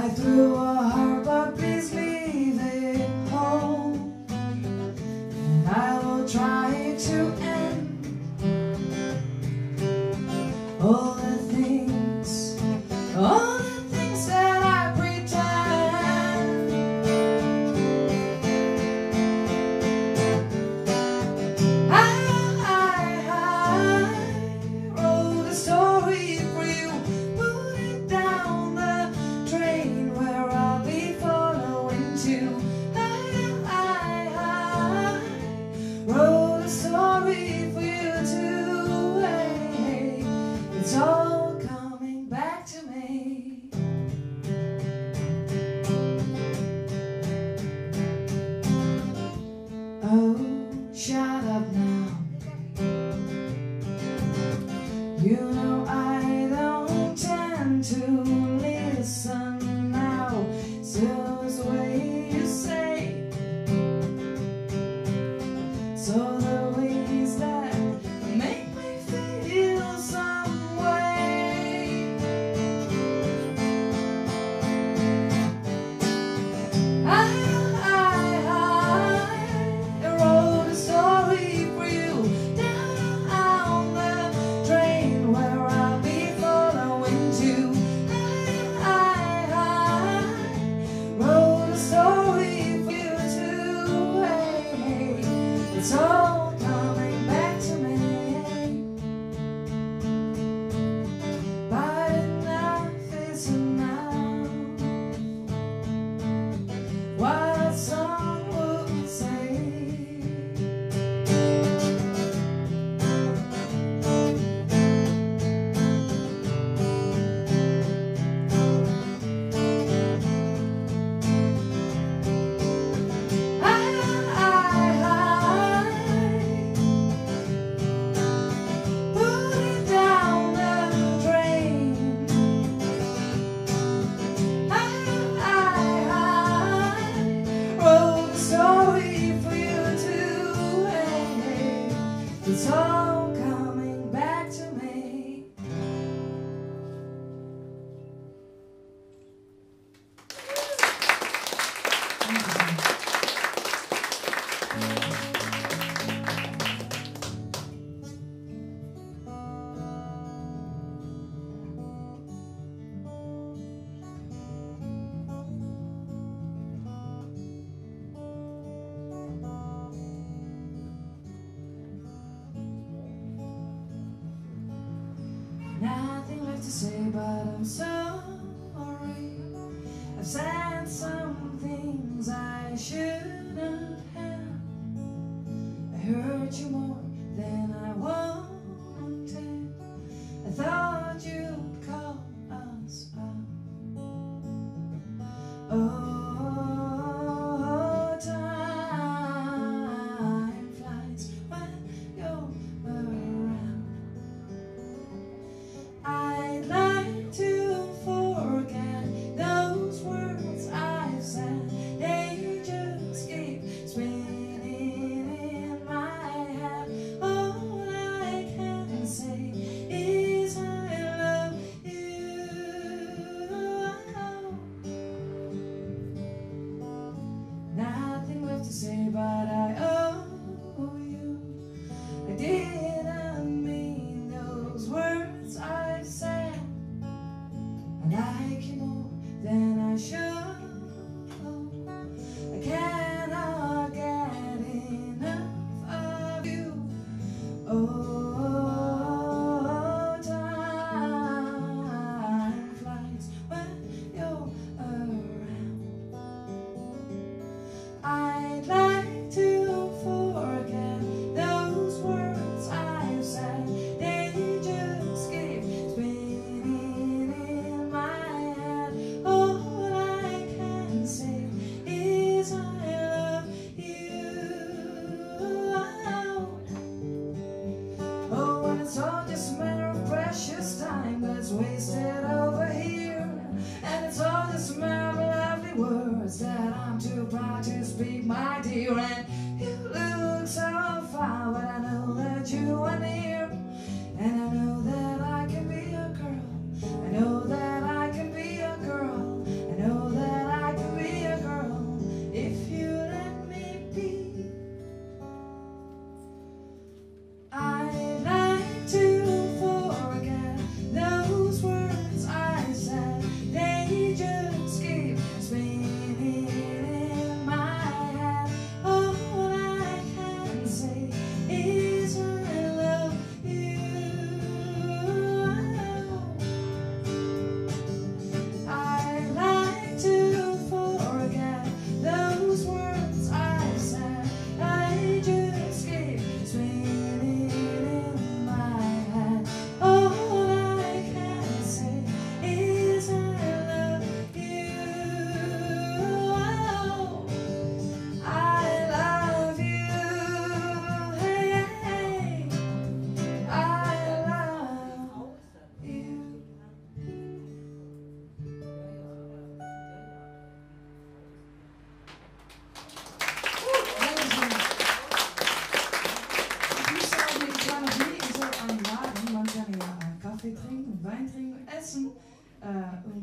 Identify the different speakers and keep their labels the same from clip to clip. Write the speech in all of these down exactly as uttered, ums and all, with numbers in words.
Speaker 1: I threw a heart, but please leave it home, and I will try to end all the things, all the things that I pretend. I, I, I wrote a story for you, put it down the train where I'll be following to. I, I, I wrote a story for you too. Hey, it's all coming back to me. Oh, shut up now. You know I don't tend to listen now. Still is the way you say. So the ways that make me feel some way. I, I, I wrote a story for you down the train where I'll be following to. I, I, I wrote a story for you too. Hey, it's all coming back to me. But enough is enough. What song would say? I, I, I put it down the drain. I, I, I wrote a story for you too. Hey, it's all coming back to me. Nothing left to say, but I'm sorry. I've said some things I shouldn't have. I hurt you more than I wanted. I thought you'd call us up. Oh, time flies when you're around. I'd like to forget those words I've said. They just keep spinning in my head. All I can say is I love you. Nothing left to say, but I owe you. I didn't mean those words I said. I like you more than I should. I cannot get enough of you. Oh, time flies when you're around. I'd like to forget those words I've said. They just keep spinning in my head. All I can say is I love you. Oh, and it's all just a matter of precious time that's wasted over here. And it's all just a matter of lovely words that I'm too proud to speak, my dear. And you look so far, but I know that you are near. And I know that I can be a girl. I know that I can be a girl. I know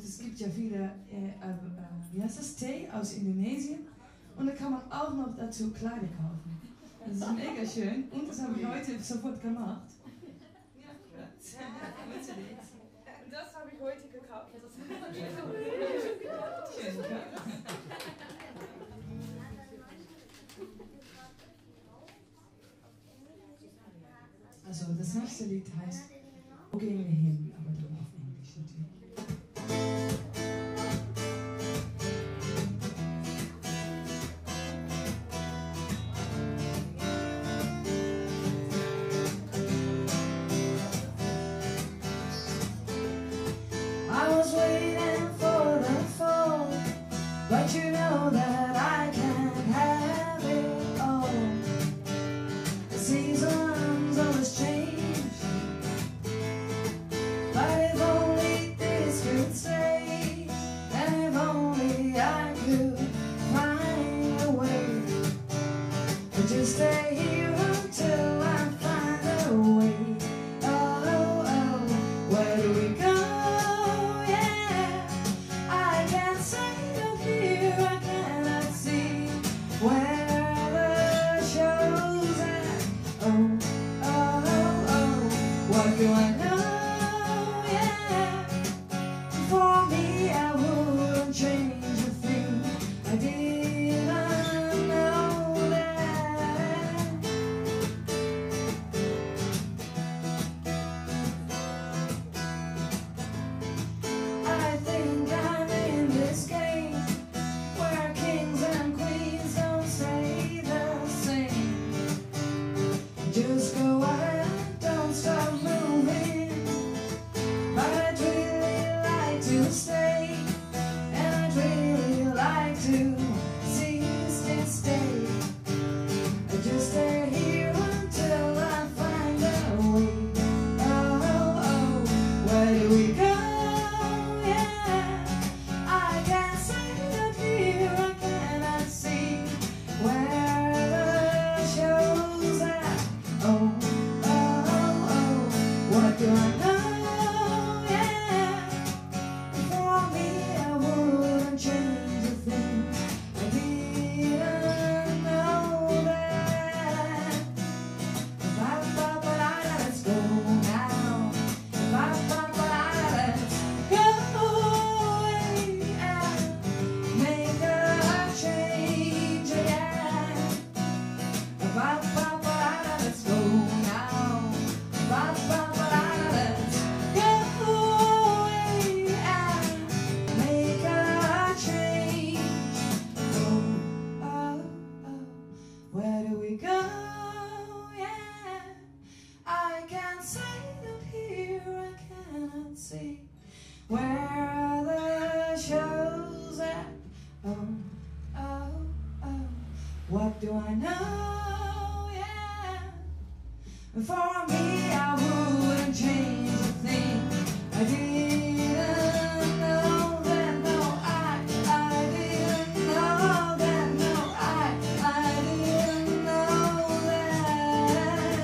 Speaker 1: Und es gibt ja viele, äh, äh, wie heißt das, Tee aus Indonesien. Und da kann man auch noch dazu Kleider kaufen. Das ist mega schön. Und das habe ich heute sofort gemacht. Ja, und das habe ich heute gekauft. Schön, ja? Also das nächste Lied heißt Wo gehen wir hin? Aber dann auf Englisch natürlich. I was waiting for the fall, but you know that I can't have it all. The seasons always change, but if only this could stay, and if only I could find a way to just stay here until I find a way. Oh, oh, oh, where do we go? Just go ahead, don't stop moving. But I'd really like to stay, and I'd really like to seize this day. I just stay here until I find a way. Oh, oh, oh, where do we go? Yeah, I can't say that here I cannot see where the show's at. Oh, oh, oh, what do I know? Yeah, for me I wouldn't change a thing. I didn't know that. Ba-ba-ba-da, let's go now. Ba-ba-ba-da, let's go away and make a change again. Ba-ba-ba-da, let's go now. Ba-ba-ba-da, let's go away and make a change. Oh, oh, oh, where do we go? Yeah, I can't say that here I cannot see where the show's at. Oh, oh, oh, what do I know? Yeah, for me I wouldn't change a thing. I didn't know that, no, I, I didn't know that, no, I, I didn't know that.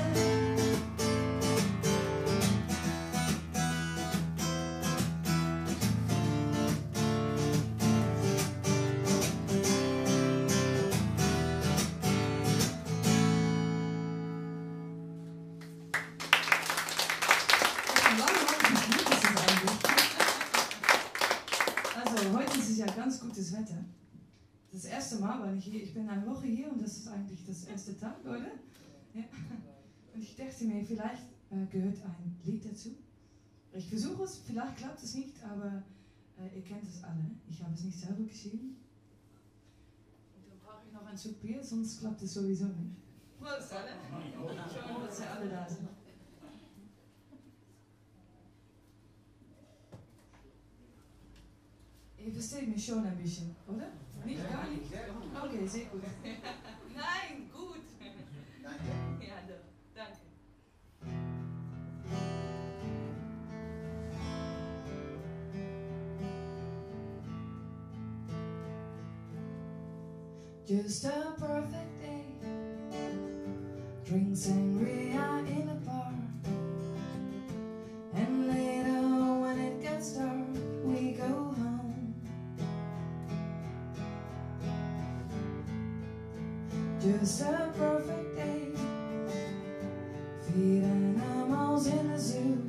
Speaker 1: Also heute ist es ja ganz gutes Wetter. Das erste Mal war ich hier, ich bin eine Woche hier und das ist eigentlich das erste Tag, oder? Ja. Und ich dachte mir, vielleicht äh, gehört ein Lied dazu. Ich versuche es, vielleicht klappt es nicht, aber äh, ihr kennt es alle. Ich habe es nicht selber geschrieben. Und dann brauche ich noch einen Zug Bier, sonst klappt es sowieso nicht. Prost, alle! Schön, dass ihr alle da sind. Ihr versteht mich schon ein bisschen, oder? Nicht, gar nicht? Okay, sehr gut. Nein, gut. Danke. Ja, doch. Danke. Just a perfect day. Drink sangria in a bar. And later when it gets dark, we go just a perfect day. Feed animals in the zoo,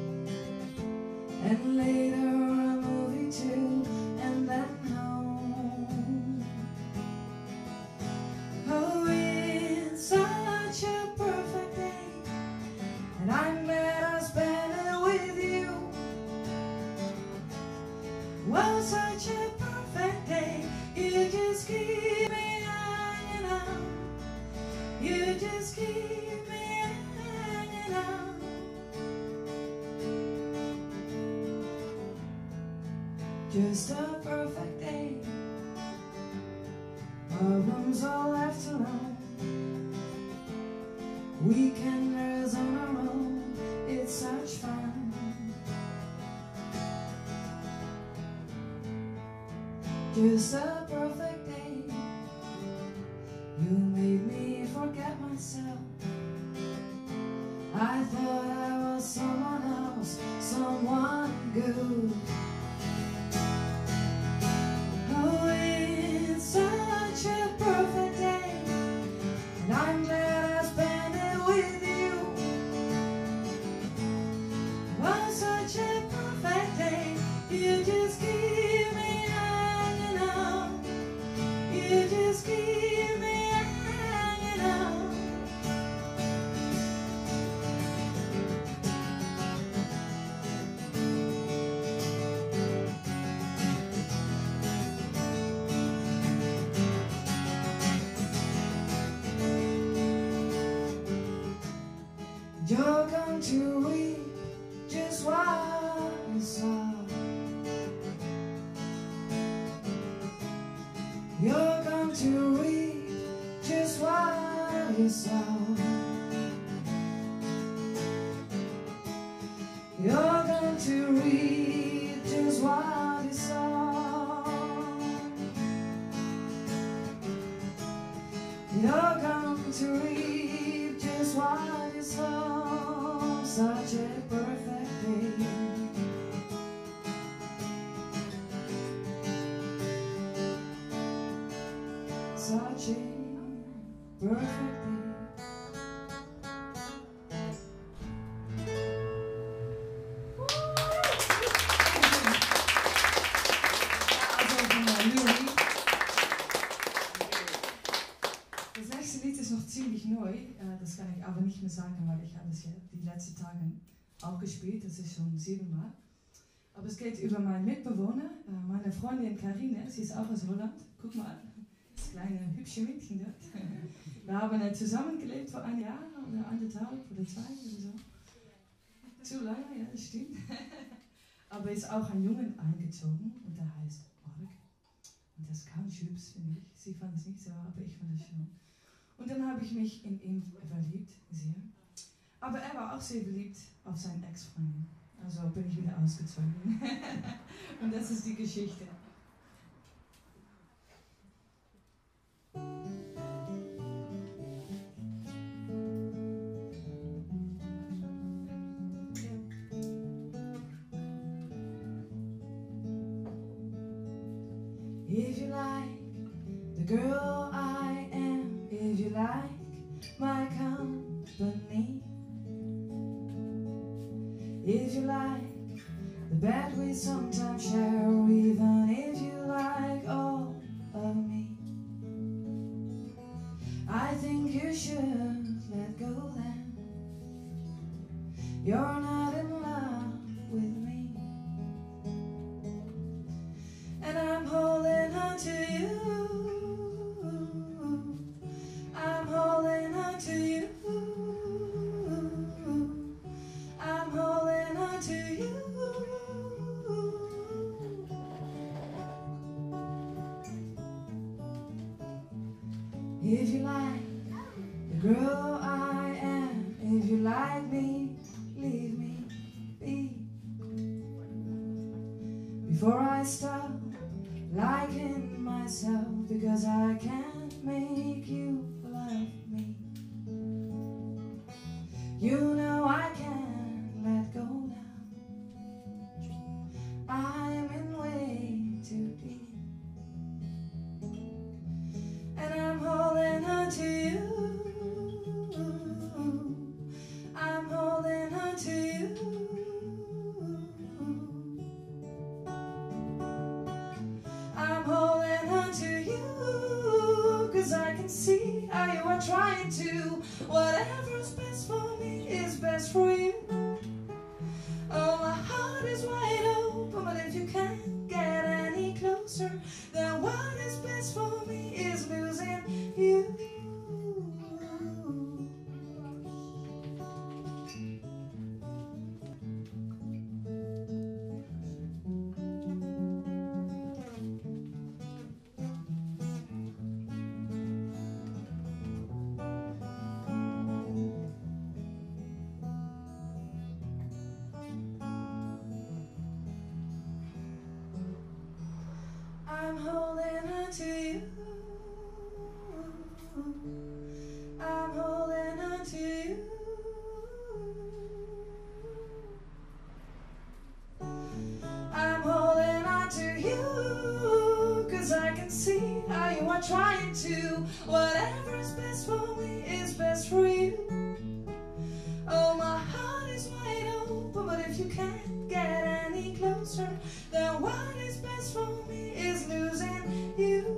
Speaker 1: and later a movie too, and then home. Oh, it's such a perfect day, and I'm glad I spent it with you. Well, such a perfect day, you just keep me hanging on. You just keep me hanging on. Just a perfect day. Problems all left alone. Weekenders on our own. It's such fun. Just a perfect day. You made me forget myself. I thought I was someone else, someone good. Oh, it's such a perfect day, and I'm glad I spent it with you. Oh, such a perfect day, you just keep me hanging on. You just keep me hanging on. You're going to weep just what you saw. You're going to weep just what you saw. You're going to read just what you saw. You're going to read just what you saw. Such a perfect day. Such a perfect day. Das nächste Lied ist noch ziemlich neu, äh, das kann ich aber nicht mehr sagen, weil ich habe es ja die letzten Tage auch gespielt, das ist schon siebenmal. Aber es geht über meinen Mitbewohner, äh, meine Freundin Karine, sie ist auch aus Holland, guck mal, das kleine hübsche Mädchen dort. Wir haben äh, zusammengelebt vor einem Jahr oder anderthalb oder zwei oder so. Zu lange, ja, das stimmt. Aber ist auch ein Jungen eingezogen und der heißt Mark. Und das ist ganz hübsch, finde ich. Sie fand es nicht so, aber ich fand es schon. Und dann habe ich mich in ihn verliebt, sehr. Aber er war auch sehr beliebt auf seinen Ex-Freundin. Also bin ich wieder ausgezogen. Und das ist die Geschichte. If you like the girl I am, if you like my company, if you like the bed we sometimes share, or even if you like all of me, I think you should let go then. You're not in love with me, and I'm holding on to you. I'm holding on to you. I'm holding on to you. If you like the girl I am, if you like me, leave me be. Before I stop liking myself, because I can't make you love me. You know I can't let go now. I'm in way too deep, and I'm holding on to you. can see how you are trying to. Whatever's best for me is best for you. Oh, my heart is wide open, but if you can't get any closer, then what is best for me is losing you. I'm holding on to you. I'm holding on to you. I'm holding on to you, 'cause I can see how you are trying to. Whatever is best for me is best for you. Oh, my heart is wide open, but if you can't get any closer, then what is best for me is losing you.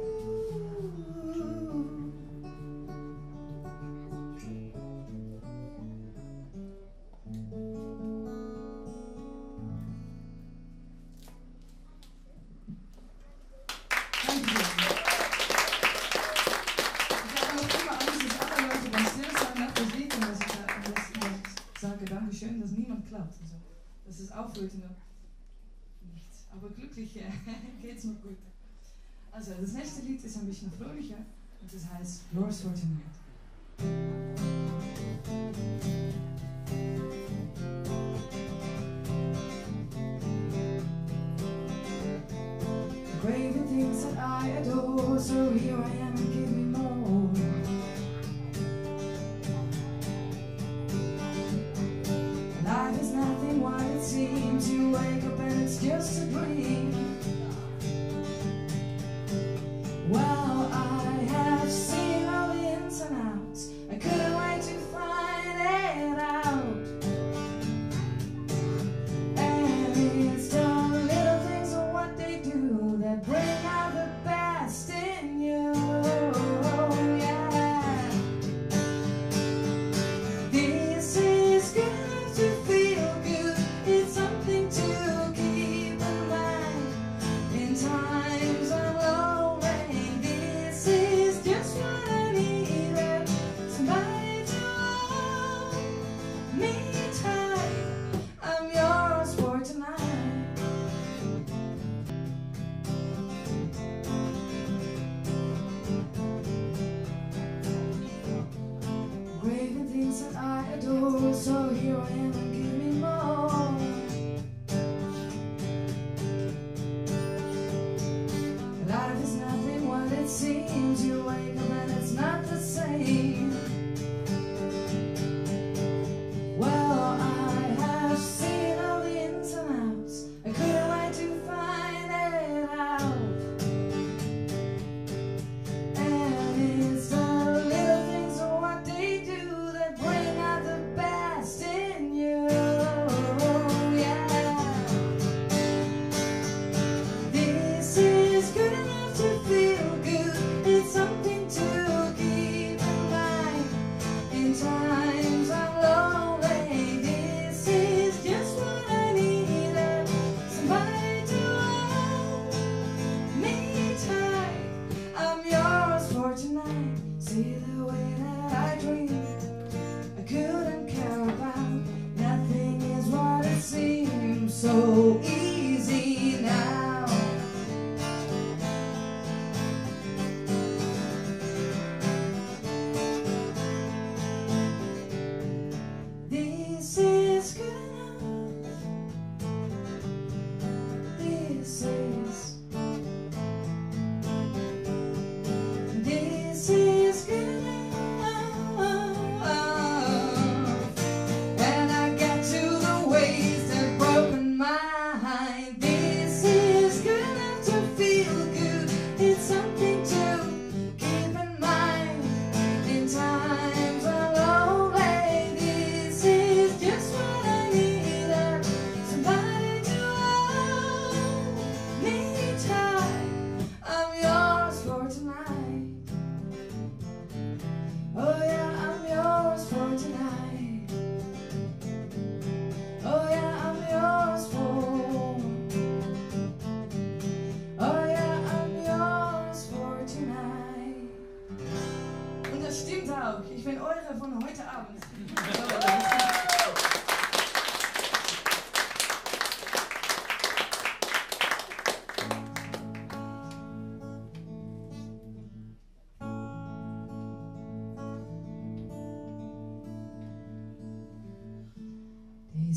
Speaker 1: Dank je wel. Ik heb nog immer Angst, dass andere Leute beim Stillstand nach das Lied und dass ich, da, dass ich sage Dankeschön, dass niemand klappt. Also, dass es aufhört und nichts. Aber glücklich äh, geht's noch gut. Also, das nächste Lied ist ein bisschen fröhlicher und das heißt Yours for Tonight. Craving things that I adore, so here I am and give me more. Life is nothing what it seems. You wake up and it's just a dream. Well, I have seen all the ins and outs. I couldn't wait to find it out. And it's the little things of what they do that bring out the best in you. Yeah. This is good enough to feel good. It's something to keep in mind in times of lonely. This is just what I needed. Somebody to hold me tight. I'm yours for tonight. Craving things that I adore, so here I am and give me more. Life is nothing what it seems. You wake up and it's not the same. Well, I have seen all the ins and outs. I couldn't wait to find it out. And it's the little things of what they do that bring out the best in you. Yeah. This is good enough to feel good. It's something to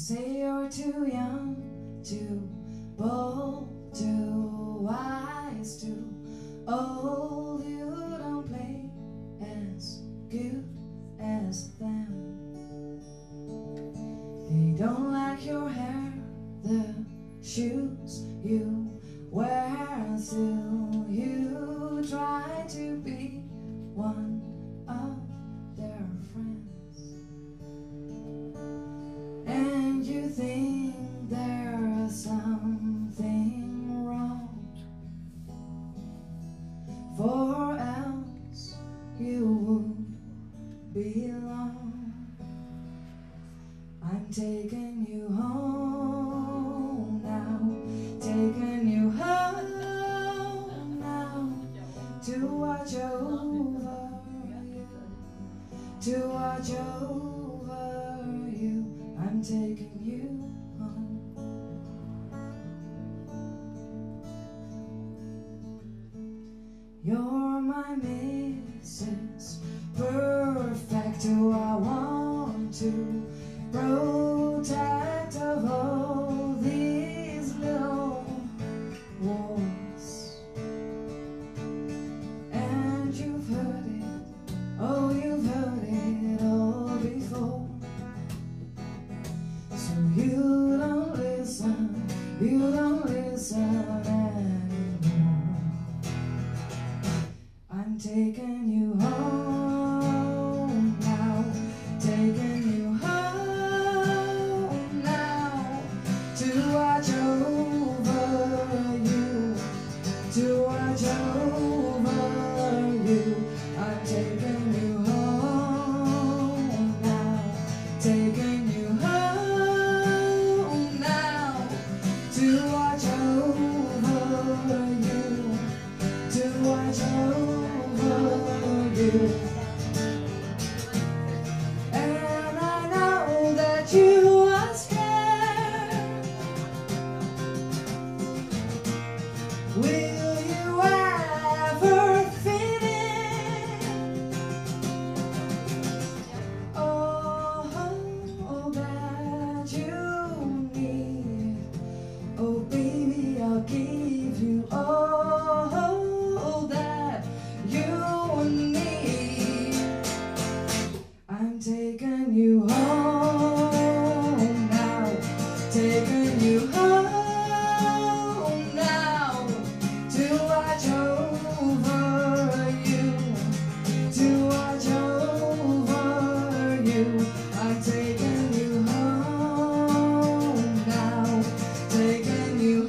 Speaker 1: say you're too young, too bold, too wise, too old. You don't play as good as them. They don't like your hair, the shoes you wear. Still you try to be one of their friends, and you think there's something wrong, for else you would belong. I'm taking you home now, taking you home now, to watch over you, to watch over you. I'm taking you home. You're my Missus Perfect, who I want to protect of all these little wars. And you've heard it, oh you've heard it all before. So you don't listen, you don't listen anymore. I'm taking you home now, taking you home now, to watch over you, to watch over you. I'm taking you home now, taking you home now, to watch over you, to watch over you. And I know that you are scared. Will you ever fit in? Oh, all that you need. Oh baby, I'll give you all that you need. I'm taking you home now, taking you home now, to watch over you, to watch over you. I'm taking you home now, taking you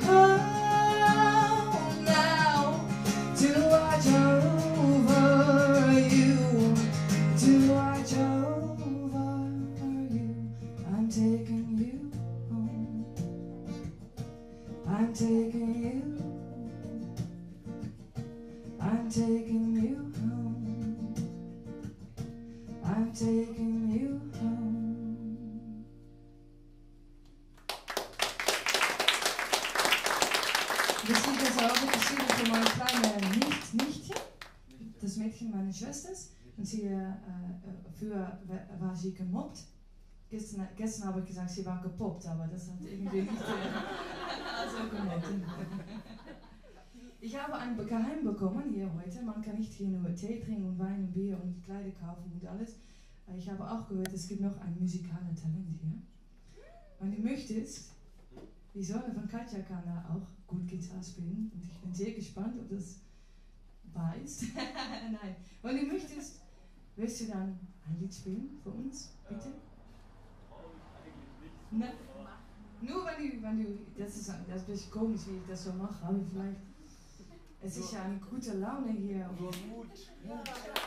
Speaker 1: home now, to watch over you, to watch over you. I'm taking you home, I'm taking you, I'm taking you home, I'm taking you home. Das Lied ist auch geschrieben für meine kleine Nicht Nichtchen, das Mädchen meiner Schwester. Und sie äh, früher war sie gemobbt. Gestern, gestern habe ich gesagt, sie war gepoppt, aber das hat irgendwie nicht äh, also gemobbt. Ich habe ein Geheim bekommen hier heute. Man kann nicht hier nur Tee trinken und Wein und Bier und Kleider kaufen und alles. Ich habe auch gehört, es gibt noch ein musikales Talent hier. Wenn du möchtest, die Sonne von Katja kann da auch gut Gitarre spielen. Und ich bin sehr gespannt, ob das wahr ist. Nein, wenn du möchtest, willst du dann ein Lied spielen für uns, bitte? Na, nur wenn du, wenn du, das ist, das ist ein bisschen komisch, wie ich das so mache, aber vielleicht, es ist ja eine gute Laune hier.
Speaker 2: Nur Mut.
Speaker 1: Ja.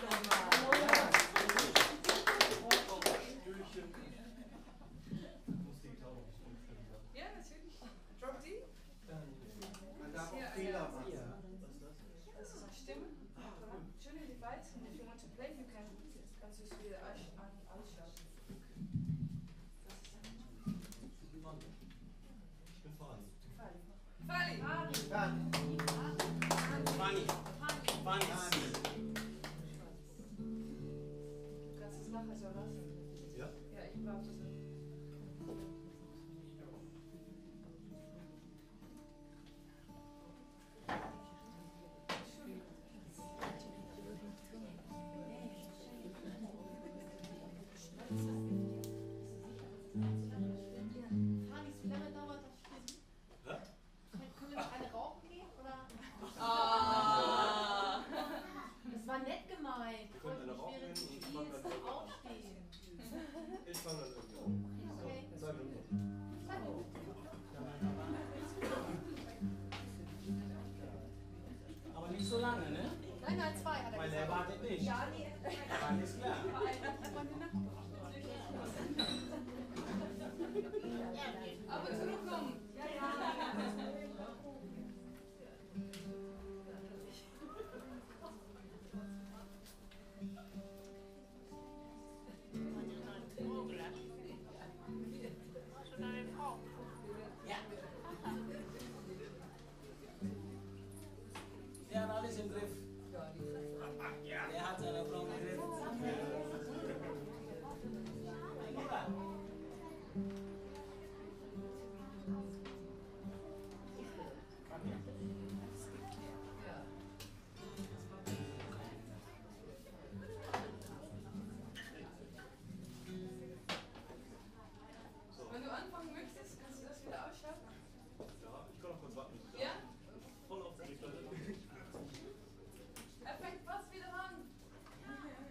Speaker 1: Ja, natürlich. Drop D.
Speaker 2: Man darf auch Fehler machen.
Speaker 1: Das ist eine Stimme. Schöne Device. And if you want to play, you can. Kannst du es wieder ausschalten.
Speaker 2: Ich bin Fali.
Speaker 1: Fali.
Speaker 2: Fali. Fali. Fali.
Speaker 1: Du kannst es nachher so lassen.
Speaker 2: Ja?
Speaker 1: Ja, ich brauche das nicht.
Speaker 3: nett gemeint. Ich wollte mich während des Spiels aufstehen.
Speaker 2: Ich fange dann irgendwie an.
Speaker 3: Okay.
Speaker 2: Zwei Minuten.
Speaker 3: Zwei Minuten.
Speaker 4: Aber nicht so lange, ne?
Speaker 3: Nein, nein, zwei hat er
Speaker 4: Weil
Speaker 3: gesagt.
Speaker 4: der wartet nicht.
Speaker 3: Ja, nee.
Speaker 4: Alles klar.
Speaker 1: Aber zurückkommen. Ja, ja.
Speaker 4: Der hat alles im Griff. Der hat seine Frau im Griff. Mein Lieber.
Speaker 1: Wenn du anfangen möchtest, kannst du das wieder ausschalten?
Speaker 2: Ja, ich kann noch kurz warten.
Speaker 1: Ja?
Speaker 2: Voll auf die Toilette.
Speaker 1: Er fängt fast wieder an.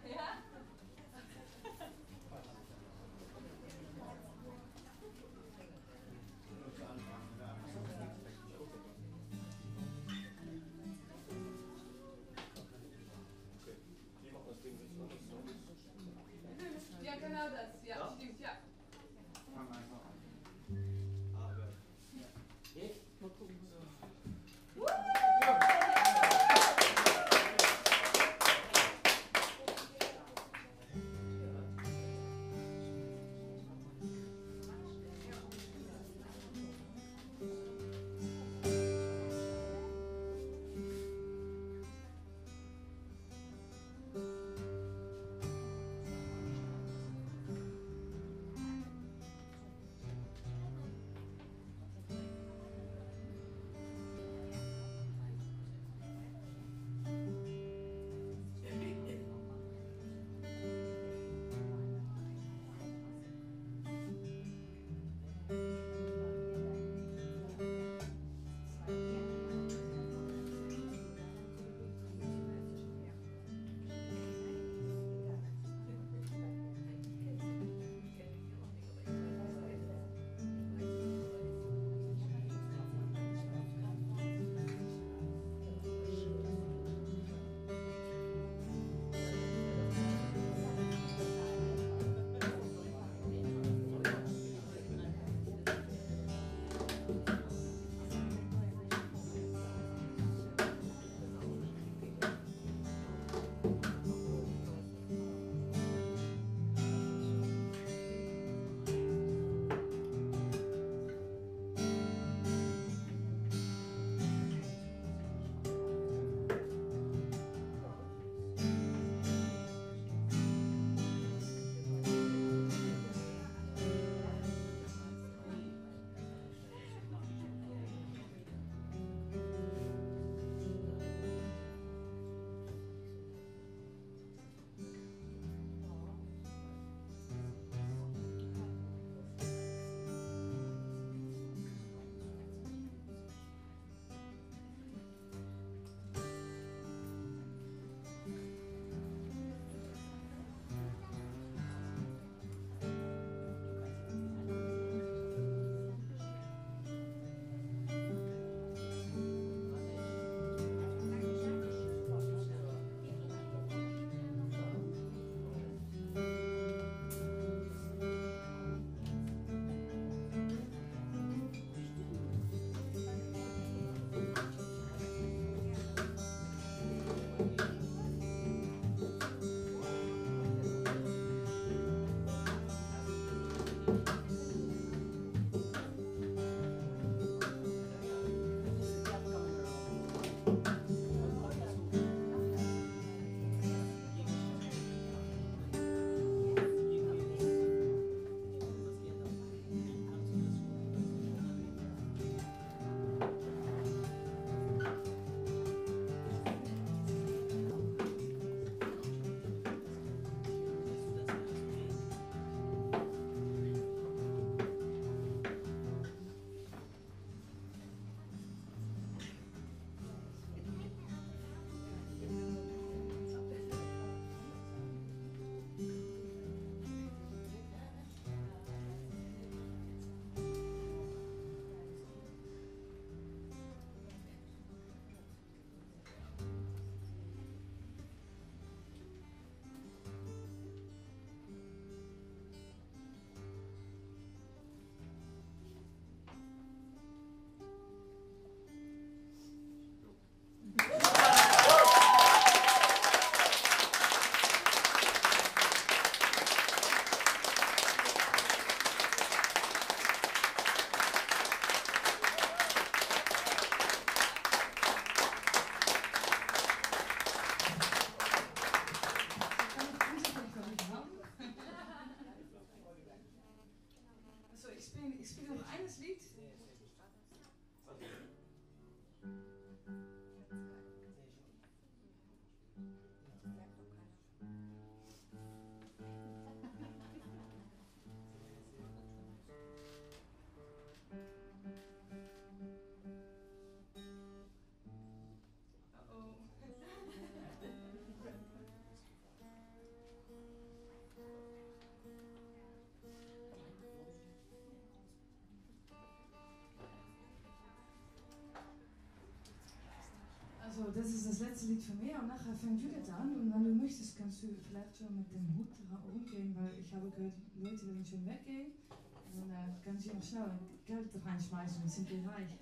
Speaker 1: das letzte Lied von mir und nachher fängt Judith an und wenn du möchtest, kannst du vielleicht schon mit dem Hut umgehen, weil ich habe gehört, Leute wollen schon weggehen und dann äh, kannst du noch schnell Geld reinschmeißen und sind wir reich.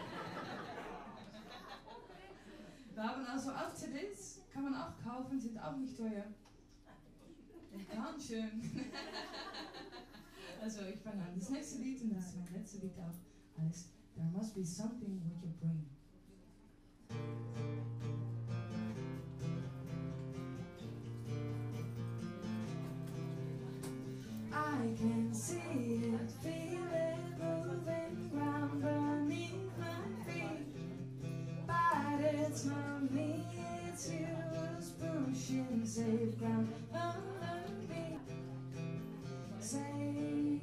Speaker 1: Wir haben also auch C Ds, kann man auch kaufen, sind auch nicht teuer. Und ganz schön. Also ich fange an. Das nächste Lied, und das ist mein letztes Lied auch, heißt There Must Be Something With Your Brain. I can see it, feel it moving round beneath my feet. But it's not me, it's you who's pushing safe ground under me. Say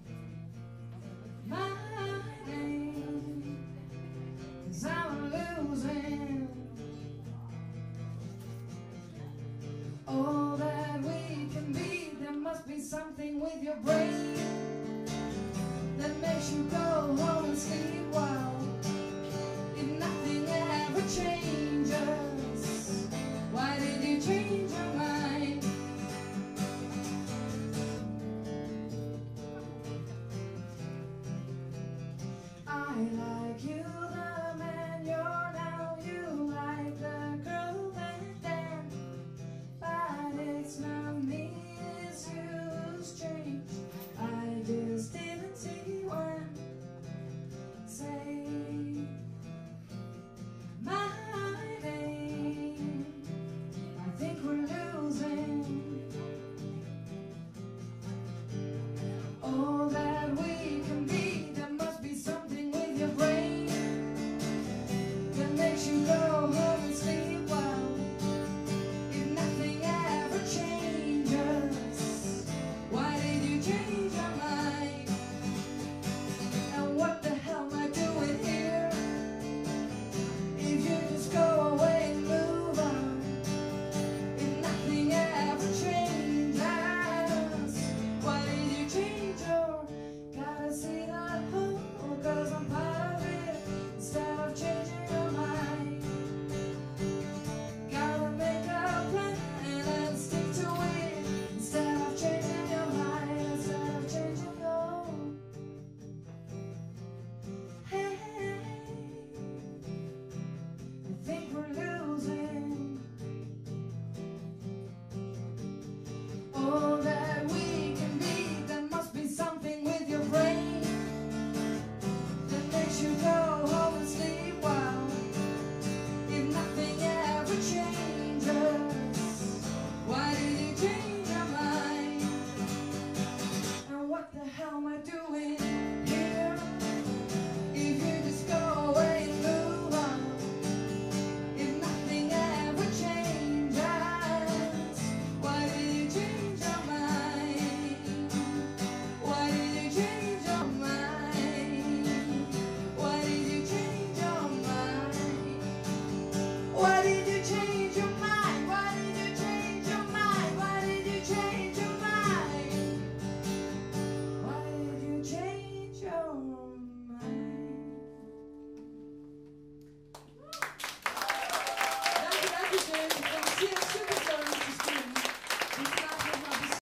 Speaker 1: my name, 'cause I'm losing all that we can be. There must be something with your brain that makes you go